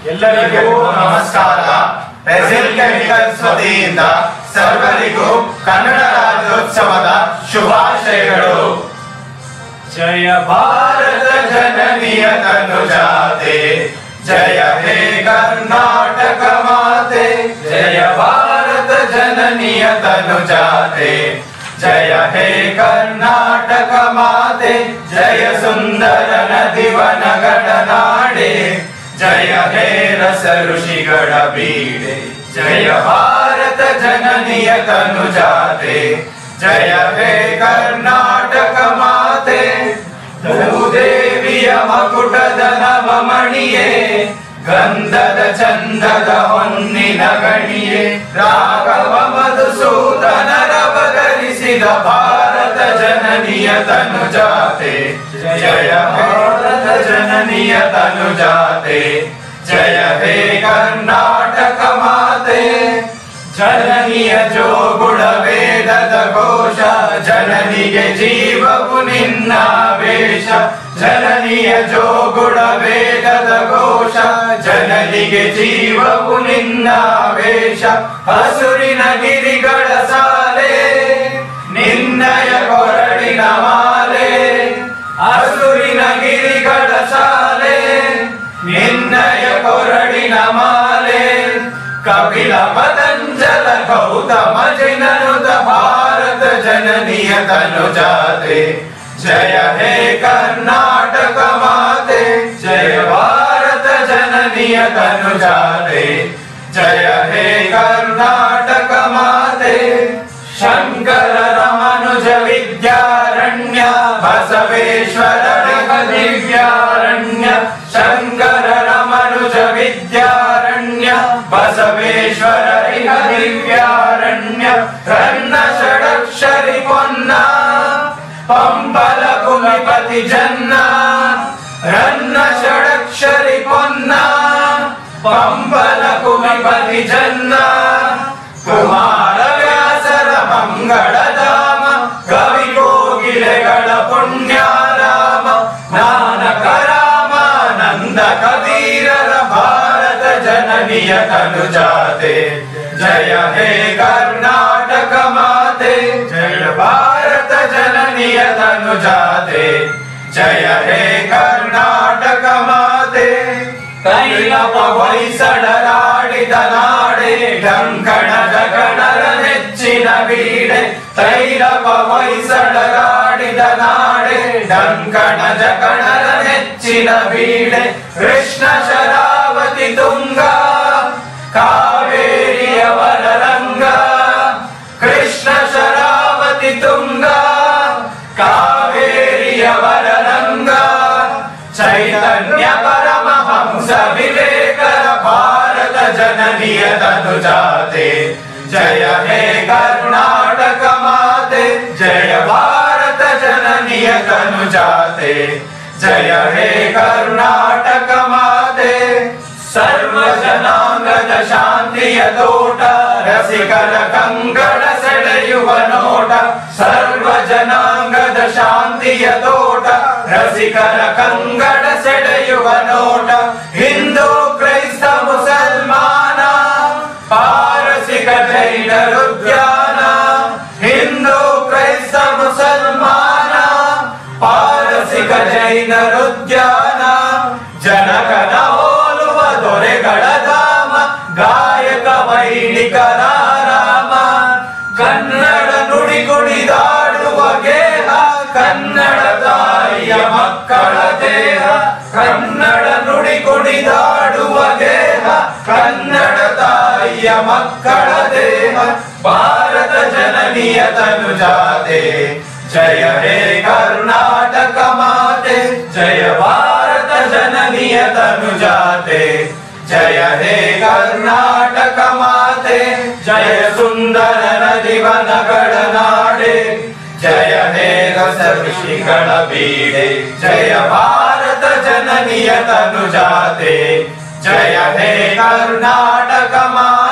ಎಲ್ಲರಿಗೂ ನಮಸ್ಕಾರ. ರೆಸಿಲ್ ಕೆಮಿಕಲ್ಸ್ ವತಿಯಿಂದ ಸರ್ವರಿಗೂ ಕನ್ನಡ ರಾಜ್ಯೋತ್ಸವದ ಶುಭಾಶಯಗಳು. ಜಯ ಭಾರತ ಜನನಿಯ ತನುಜಾತೆ, ಜಯ ಹೇ ಕರ್ನಾಟಕ ಮಾತೆ. ಜಯ ಭಾರತ ಜನನಿಯ ತನುಜಾತೆ, ಜಯ ಹೇ ಕರ್ನಾಟಕ ಮಾತೆ. ಜಯ ಸುಂದರ ನದಿವನಗಳ ನಾಡೆ, ಜಯ ಹೇ ರಸ ಋಷಿಗಳ ಬೀಡೆ. ಜಯ ಭಾರತ ಜನನಿಯ ತನುಜಾತೆ, ಜಯ ಹೇ ಕರ್ನಾಟಕ ಮಾತೆ. ಭೂದೇವಿಯ ಮಕುಟದ ನವಮಣಿಯೇ, ಗಂಧದ ಚಂದದ ಹೊನ್ನಿನ ಗಣಿಯೇ. ರಾಘವ ಮಧುಸೂದನರ ಬದಲಿಸಿದ ಭಾರತ ಜನನಿಯ ತನುಜಾತೆ, ಜಯ ಭಾರತ ಜನನಿಯ ತನುಜಾತೆ. ಜಯ ಹೇ ಕರ್ನಾಟಕ ಮಾತೆ. ಜನನಿಯ ಜೋಗುಳ ವೇದದ ಘೋಷ, ಜನನಿಗೆ ಜೀವವು ನಿನ್ನ ವೇಷ. ಜನನಿಯ ಜೋಗುಳ ವೇದದ ಘೋಷ, ಜನನಿಗೆ ಜೀವವು ನಿನ್ನ ವೇಷ. ಹಸುರಿನ ಗಿರಿಗಳ ಸಾಲೆ, ನಿನ್ನಯ ಕೊರಳಿನ ಮಾಲೆ. ಹಸುರಿನ ಗಿರಿಗಳ ಸಾಲೆ, ನಿನ್ನಯ ಕೊರಳಿನ ಮಾಲೆ. ಕಪಿಲ ಪತಂಜಲ ಗೌತಮ ಜಿನನುತ ಭಾರತ ಜನನಿಯ ತನುಜಾತೆ, ಜಯ ಹೇ ಕರ್ನಾಟಕ ಮಾತೆ. ಜಯ ಭಾರತ ಜನನಿಯ ತನುಜಾತೆ, ಜಯ ಹೇ ಕರ್ನಾಟಕ ಮಾತೆ. ಶಂಕರ ರಮನುಜ ವಿದ್ಯಾರಣ್ಯ, ಬಸವೇಶ್ವರ ದಿವ್ಯಾರಣ್ಯ. ಶಂಕರ ರಮನುಜ ವಿದ್ಯಾರಣ್ಯ, ಬಸವೇಶ್ವರ ದಿವ್ಯಾರಣ್ಯ. ರನ್ನ ಷಡಕ್ಷರಿ ಪೊನ್ನ, ಪಂಬಲ ಕುಮಿಪತಿ ಜನ್ನ. ರನ್ನ ಷಡಕ್ಷರಿ ಪೊನ್ನ, ಪಂಬಲ ಕುಮಿಪತಿ ಜನ್ನ. ಕುಮಾರ ವ್ಯಾಸರ ಮಂಗಳಧಾಮ, ಕವಿ ಕೋಗಿಲೆಗಳ ಪುಣ್ಯಾರಾಮ. ನಾನಕ ರಾಮಾನಂದ ಕಬೀರರ ಭಾರತ ಜನನಿಯ ತನುಜಾತೆ, ಜಯ ಹೇ ಕರ್ನಾಟಕ ಮಾತೆ. ಜಯ ಭಾರತ ಜನನಿಯ ತನುಜಾತೆ, ಜಯ ಹೇ ಕರ್ನಾಟಕ ಮಾತೆ. ತೈಲಪ ಹೊಯ್ಸಳರಾಡಿದ ನಾಡೆ, ಢಂಕಣ ಜಗಣರ ನೆಚ್ಚಿನ ಬೀಡೆ. ತೈಲಪ ಹೊಯ್ಸಳರಾಡಿದ ನಾಡೆ, ಢಂಕಣ ಜಗಣರ ನೆಚ್ಚಿನ ಬೀಡೆ. ಕೃಷ್ಣ ಶರಾವತಿ ತುಂಗ, ಕಾವೇರಿಯವರ ರಂಗ. ಕೃಷ್ಣ ಶರಾವತಿ ತುಂಗ, ಕಾವೇರಿಯವರ ರಂಗ. ಚೈತನ್ಯ ಪರಮಹಂಸ ವಿವೇಕರ ಭಾರತ ಜನನಿಯ ತನುಜಾತೆ, ಜಯ ಹೇ ಕರ್ನಾಟಕ ಮಾತೆ. ಜಯ ಭಾರತ ಜನನಿಯ ತನುಜಾತೆ, ಜಯ ಹೇ ಕರ್ನಾಟಕ ಮಾತೆ. ಸರ್ವ ಜನಾಂಗದ ಶಾಂತಿಯ ತೋಟ, ರಸಿಕರ ಕಂಗಳ ಸೆಳೆಯುವ ನೋಟ. ಸರ್ವ ಜನಾಂಗದ ಶಾಂತಿಯ ತೋಟ, ರಸಿಕರ ಕಂಗಳ ಸೆಳೆಯುವ ನೋಟ. ಹಿಂದೂ ಕ್ರೈಸ್ತ ಮುಸಲ್ಮಾನ, ಪಾರಸಿಕ ಜೈನರುದ್ಯಾನ. ಹಿಂದೂ ಕ್ರೈಸ್ತ ಮುಸಲ್ಮಾನ, ಪಾರಸಿಕ ಜೈನರುದ್ಯಾನ. ಜನಕನ ಹೋಲುವ ದೊರೆಗಳ ಧಾಮ, ಗಾಯಕ ವೈಣಿಕರ ರಾಮ. ಕನ್ನಡ ನುಡಿ ಕುಣಿದಾಡುವ ಗೇಹ, ಕನ್ನಡ ತಾಯಿಯ ಮಕ್ಕಳ ದೇಹ. ಕನ್ನಡ ನುಡಿ ಕುಣಿದಾಡುವ ಗೇಹ, ಕನ್ನಡ ತಾಯಿಯ ಮಕ್ಕಳ ದೇಹ. ಭಾರತ ಜನನಿಯ ತನುಜಾತೆ, ಜಯ ಹೇ ಕರ್ನಾಟಕ ಮಾತೆ. ಜಯ ಭಾರತ ಜನನಿಯ ತನುಜಾತೆ, ಜಯ ಹೇ ಕರ್ನಾಟಕ ಮಾತೆ. ಜಯ ಸುಂದರ ನದಿವನಗಳ ನಾಡೆ, ಜಯ ಹೇ ರಸ ಋಷಿಗಳ ಬೀಡೆ. ಜಯ ಭಾರತ ಜನನಿಯ ತನುಜಾತೆ, ಜಯ ಹೇ ಕರ್ನಾಟಕ ಮಾತೆ.